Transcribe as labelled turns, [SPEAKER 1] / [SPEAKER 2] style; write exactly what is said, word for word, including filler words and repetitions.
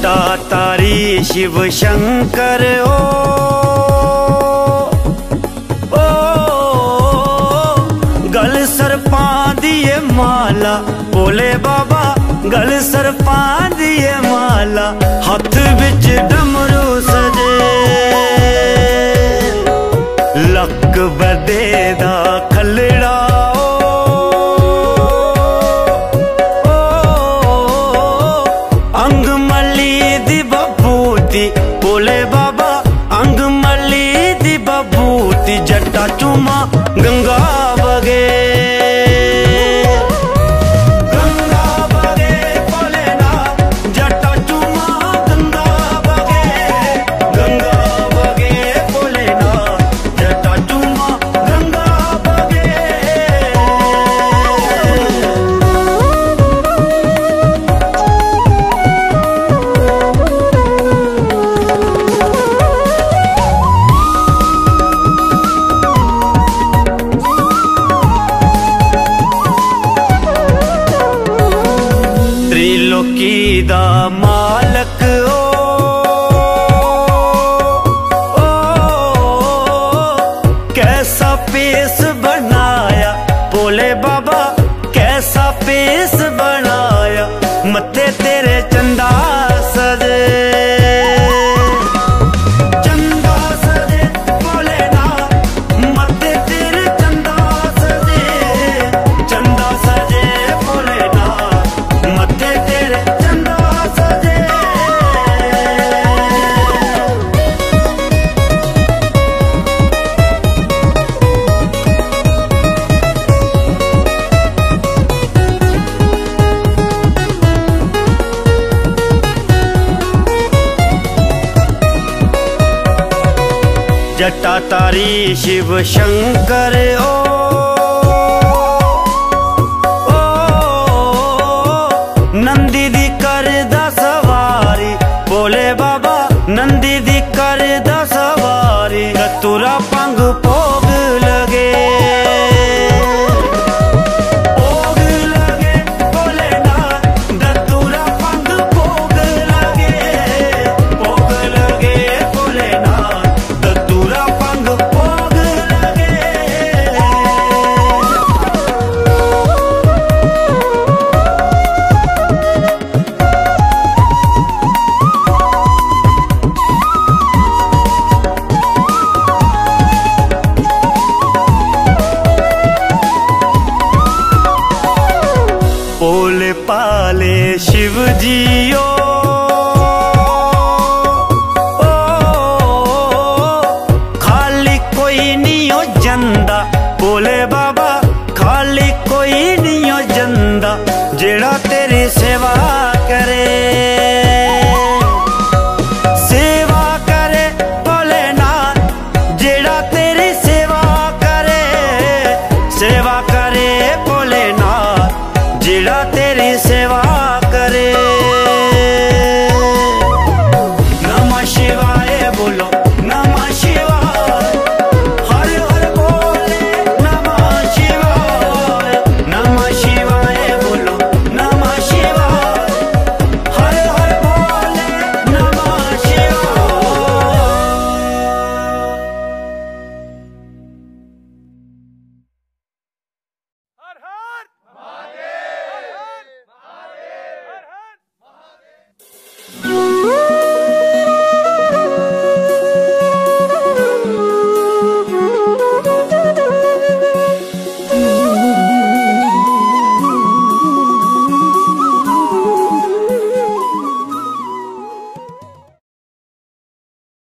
[SPEAKER 1] जटाधारी शिव शंकर ओ, ओ गल सर्पां दिए माला, भोले बाबा गल सर्पां दिए माला, हाथ विच डमरू सजे, लक बदे दा खलड़ा भोले बाबा अंग मली दी बबूती, जटा चूमा गंगा बगे, गंगा बगे भोलेनाथ, जटा चूमा गंगा बगे, गंगा बगे भोलेनाथ, जटा चूमा गंगा बगे। त्रिलोकी दा मालक ओ, ओ कैसा पेस बनाया भोले बाबा, कैसा पेस बनाया, मत्थे तेरे चंदा सजे, चंदा सजे भोलेनाथ, मत्थे तेरे चंदा सजे, चंदा सजे भोलेनाथ, मत्थे तेरे चंदा सजे। जटाधारी शिव शंकर ओ, ओ नंदी दी करदा सवारी, भोले बाबा नंदी दी करदा सवारी, धतूरा भंग भोग लगे, भोग लगे भोलेनाथ, धतूरा भंग भोग लगे, भोग लगे भोलेनाथ, धतूरा भंग भोग लगे। भोले पाले शिव जी ओ,